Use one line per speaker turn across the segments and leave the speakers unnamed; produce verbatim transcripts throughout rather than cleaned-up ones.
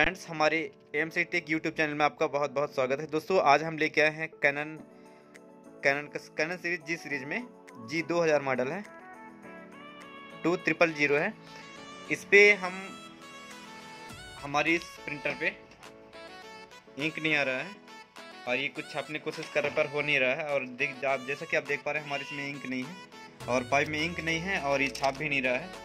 Friends, हमारे M C tech YouTube channel में आपका बहुत बहुत स्वागत है। दोस्तों, आज हम लेके आए हैं Canon Canon Canon series G series में जी दो हज़ार मॉडल है, टू ट्रिपल जीरो है। इस पे हम हमारी इस प्रिंटर पे इंक नहीं आ रहा है और ये कुछ छापने की कोशिश कर पर हो नहीं रहा है। और देख आप जैसा कि आप देख पा रहे हैं, हमारे इसमें इंक नहीं है और पाइप में इंक नहीं है और ये छाप भी नहीं रहा है।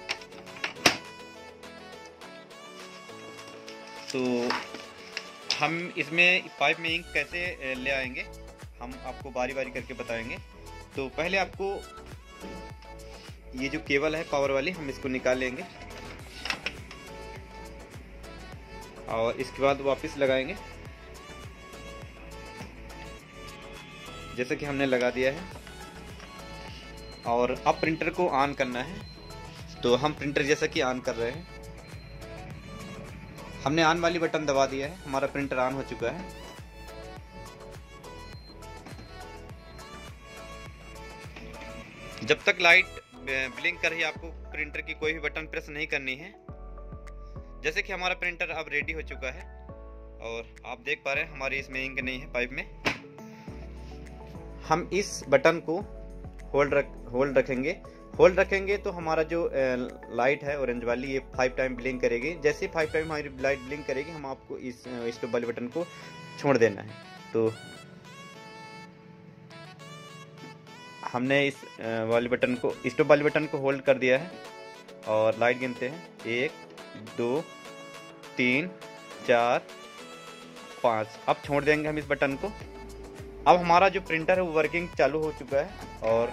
तो हम इसमें पाइप में इंक कैसे ले आएंगे, हम आपको बारी बारी करके बताएंगे। तो पहले आपको ये जो केबल है पावर वाली, हम इसको निकाल लेंगे और इसके बाद वापस लगाएंगे जैसे कि हमने लगा दिया है। और अब प्रिंटर को ऑन करना है। तो हम प्रिंटर जैसा कि ऑन कर रहे हैं, हमने ऑन वाली बटन दबा दिया है, हमारा प्रिंटर ऑन हो चुका है। जब तक लाइट ब्लिंक कर रही है, आपको प्रिंटर की कोई भी बटन प्रेस नहीं करनी है। जैसे कि हमारा प्रिंटर अब रेडी हो चुका है और आप देख पा रहे हैं हमारी इसमें इंक नहीं है पाइप में। हम इस बटन को होल्ड रख होल्ड रखेंगे होल्ड रखेंगे तो हमारा जो लाइट है ऑरेंज वाली, ये फाइव टाइम ब्लिंक करेगी। जैसे फाइव टाइम हमारी लाइट ब्लिंक करेगी, हम आपको इस स्टॉप वाले बटन को छोड़ देना है। तो हमने इस वाले बटन को स्टॉप वाले बटन को होल्ड कर दिया है और लाइट गिनते हैं, एक दो तीन चार पाँच। अब छोड़ देंगे हम इस बटन को। अब हमारा जो प्रिंटर है वो वर्किंग चालू हो चुका है। और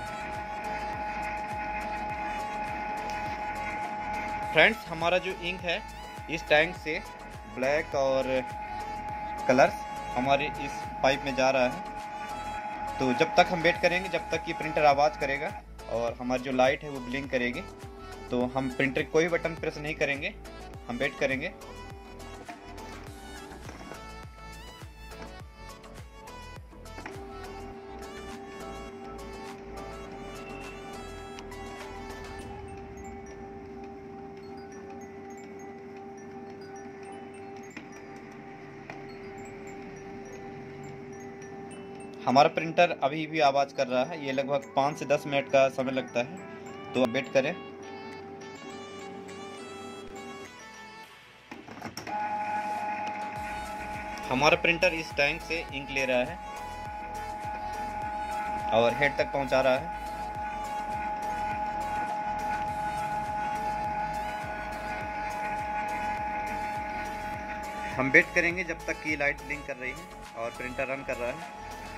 फ्रेंड्स, हमारा जो इंक है इस टैंक से ब्लैक और कलर्स हमारे इस पाइप में जा रहा है। तो जब तक हम वेट करेंगे, जब तक ये प्रिंटर आवाज़ करेगा और हमारी जो लाइट है वो ब्लिंक करेगी, तो हम प्रिंटर कोई बटन प्रेस नहीं करेंगे, हम वेट करेंगे। हमारा प्रिंटर अभी भी आवाज़ कर रहा है। ये लगभग पाँच से दस मिनट का समय लगता है, तो वेट करें। हमारा प्रिंटर इस टैंक से इंक ले रहा है और हेड तक पहुंचा रहा है। हम वेट करेंगे जब तक कि लाइट ब्लिंक कर रही है और प्रिंटर रन कर रहा है।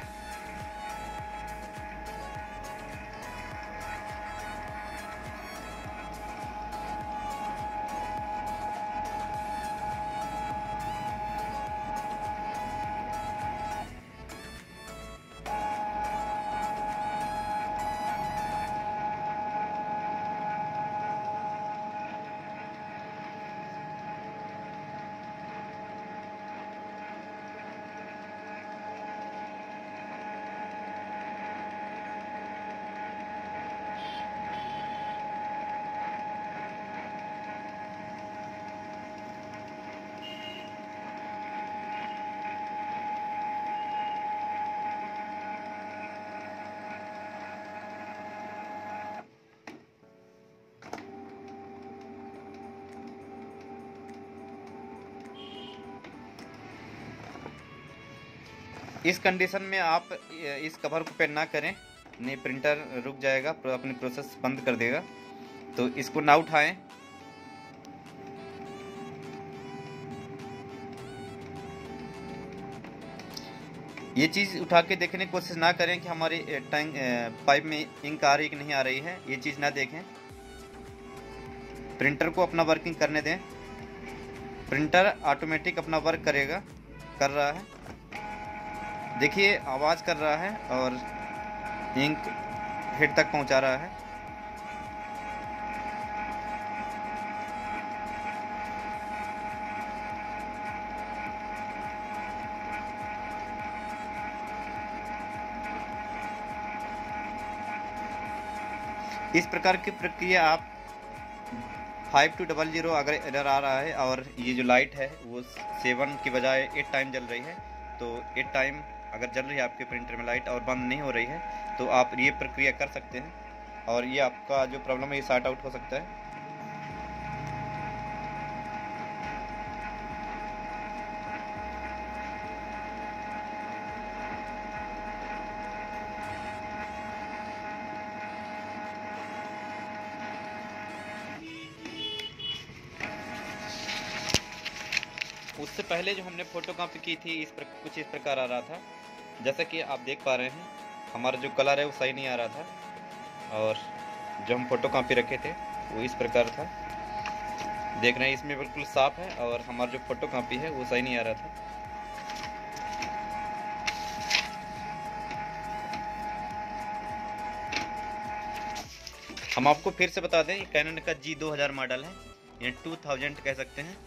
इस कंडीशन में आप इस कवर को पेन ना करें, नहीं प्रिंटर रुक जाएगा, अपनी प्रोसेस बंद कर देगा। तो इसको ना उठाएं। ये चीज़ उठा के देखने की कोशिश ना करें कि हमारी टैंक पाइप में इंक आ रही कि नहीं आ रही है, ये चीज़ ना देखें। प्रिंटर को अपना वर्किंग करने दें। प्रिंटर ऑटोमेटिक अपना वर्क करेगा, कर रहा है। देखिए, आवाज़ कर रहा है और इंक हेड तक पहुंचा रहा है। इस प्रकार की प्रक्रिया आप फाइव टू डबल ज़ीरो अगर एरर आ रहा है और ये जो लाइट है वो सेवन की बजाय एट टाइम जल रही है, तो एट टाइम अगर जल रही है आपके प्रिंटर में लाइट और बंद नहीं हो रही है, तो आप ये प्रक्रिया कर सकते हैं और ये आपका जो प्रॉब्लम है ये सॉर्ट आउट हो सकता है। उससे पहले जो हमने फ़ोटो कॉपी की थी इस पर कुछ इस प्रकार आ रहा था, जैसा कि आप देख पा रहे हैं हमारा जो कलर है वो सही नहीं आ रहा था और जो हम फ़ोटो कॉपी रखे थे वो इस प्रकार था। देख रहे हैं इसमें बिल्कुल साफ़ है और हमारा जो फ़ोटो कॉपी है वो सही नहीं आ रहा था। हम आपको फिर से बता दें ये कैनन का जी दो हज़ार मॉडल है, ये टू थाउजेंड कह सकते हैं।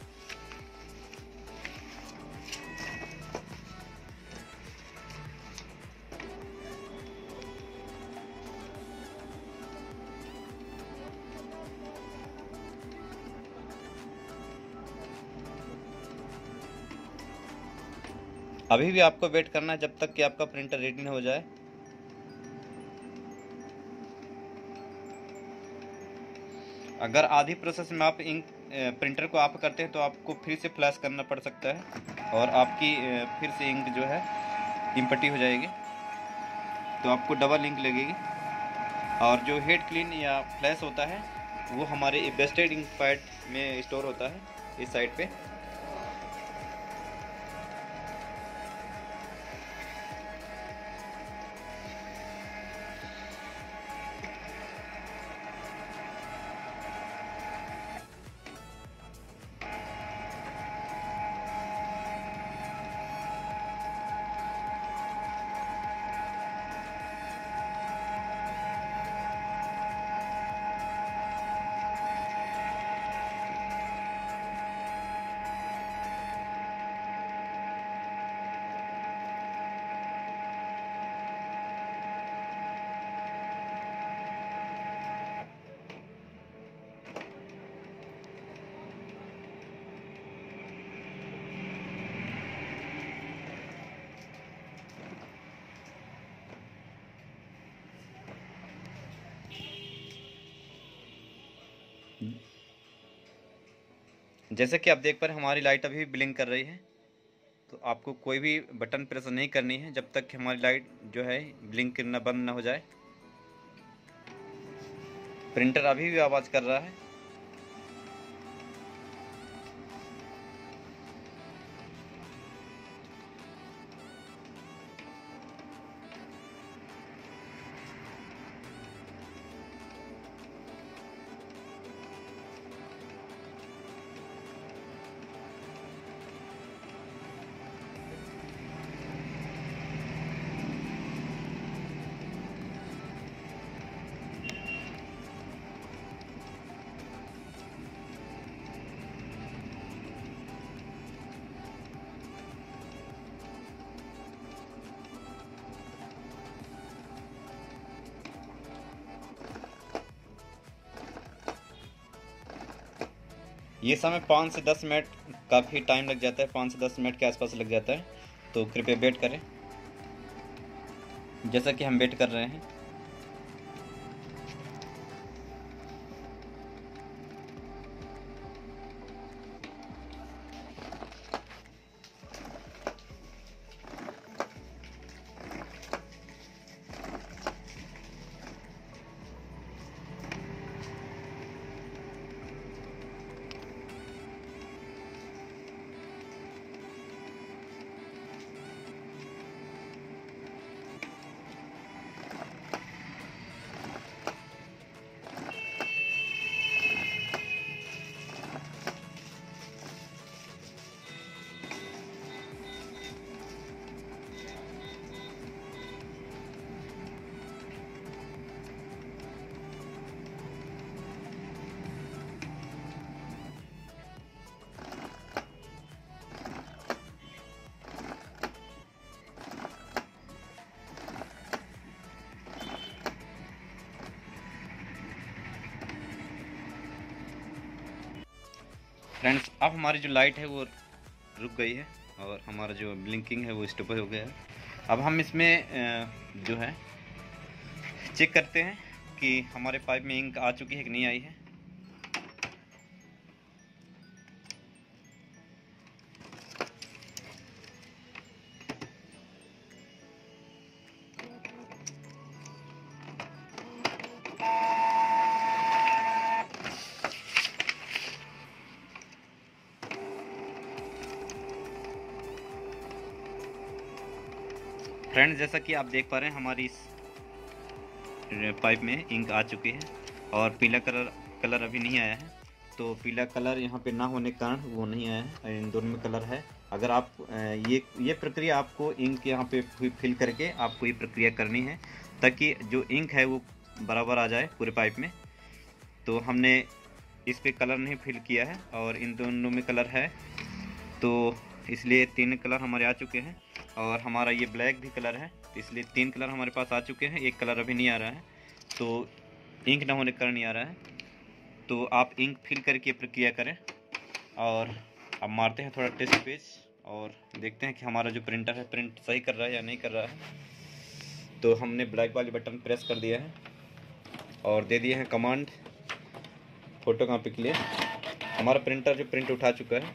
अभी भी आपको वेट करना है जब तक कि आपका प्रिंटर रेडी न हो जाए। अगर आधी प्रोसेस में आप इंक प्रिंटर को ऑफ करते हैं तो आपको फिर से फ्लैश करना पड़ सकता है और आपकी फिर से इंक जो है इम्पटी हो जाएगी, तो आपको डबल इंक लगेगी। और जो हेड क्लीन या फ्लैश होता है वो हमारे बेस्टेड इंक पैड में स्टोर होता है इस साइड पे। जैसे कि आप देख पा रहे हैं हमारी लाइट अभी ब्लिंक कर रही है, तो आपको कोई भी बटन प्रेस नहीं करनी है जब तक कि हमारी लाइट जो है ब्लिंक करना बंद ना हो जाए। प्रिंटर अभी भी आवाज़ कर रहा है। ये समय पाँच से दस मिनट काफ़ी टाइम लग जाता है, पाँच से दस मिनट के आसपास लग जाता है, तो कृपया वेट करें जैसा कि हम वेट कर रहे हैं। फ्रेंड्स अब हमारी जो लाइट है वो रुक गई है और हमारा जो ब्लिंकिंग है वो स्टॉप हो गया है। अब हम इसमें जो है चेक करते हैं कि हमारे पाइप में इंक आ चुकी है कि नहीं आई है। फ्रेंड्स जैसा कि आप देख पा रहे हैं हमारी इस पाइप में इंक आ चुकी है और पीला कलर कलर अभी नहीं आया है। तो पीला कलर यहाँ पे ना होने के कारण वो नहीं आया है, इन दोनों में कलर है। अगर आप ये ये प्रक्रिया आपको इंक यहाँ पे फिल करके आपको ये प्रक्रिया करनी है ताकि जो इंक है वो बराबर आ जाए पूरे पाइप में। तो हमने इस पे कलर नहीं फिल किया है और इन दोनों में कलर है, तो इसलिए तीन कलर हमारे आ चुके हैं। और हमारा ये ब्लैक भी कलर है, तो इसलिए तीन कलर हमारे पास आ चुके हैं, एक कलर अभी नहीं आ रहा है, तो इंक ना होने के कारण नहीं आ रहा है। तो आप इंक फिल करके प्रक्रिया करें। और अब मारते हैं थोड़ा टेस्ट पेज और देखते हैं कि हमारा जो प्रिंटर है प्रिंट सही कर रहा है या नहीं कर रहा है। तो हमने ब्लैक वाली बटन प्रेस कर दिया है और दे दिए हैं कमांड फोटो कॉपी के लिए। हमारा प्रिंटर जो प्रिंट उठा चुका है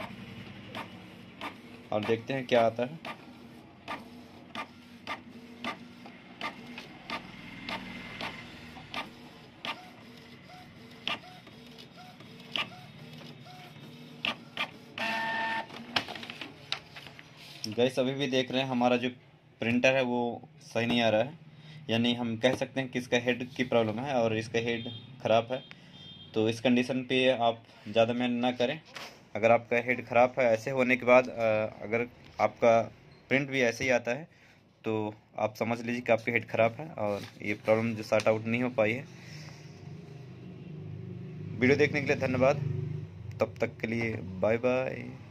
और देखते हैं क्या आता है। गाइस अभी भी देख रहे हैं हमारा जो प्रिंटर है वो सही नहीं आ रहा है, यानी हम कह सकते हैं कि इसका हेड की प्रॉब्लम है और इसका हेड ख़राब है। तो इस कंडीशन पे आप ज़्यादा मेहनत ना करें। अगर आपका हेड ख़राब है, ऐसे होने के बाद अगर आपका प्रिंट भी ऐसे ही आता है तो आप समझ लीजिए कि आपका हेड ख़राब है और ये प्रॉब्लम जो सॉर्ट आउट नहीं हो पाई है। वीडियो देखने के लिए धन्यवाद। तब तक के लिए बाय बाय।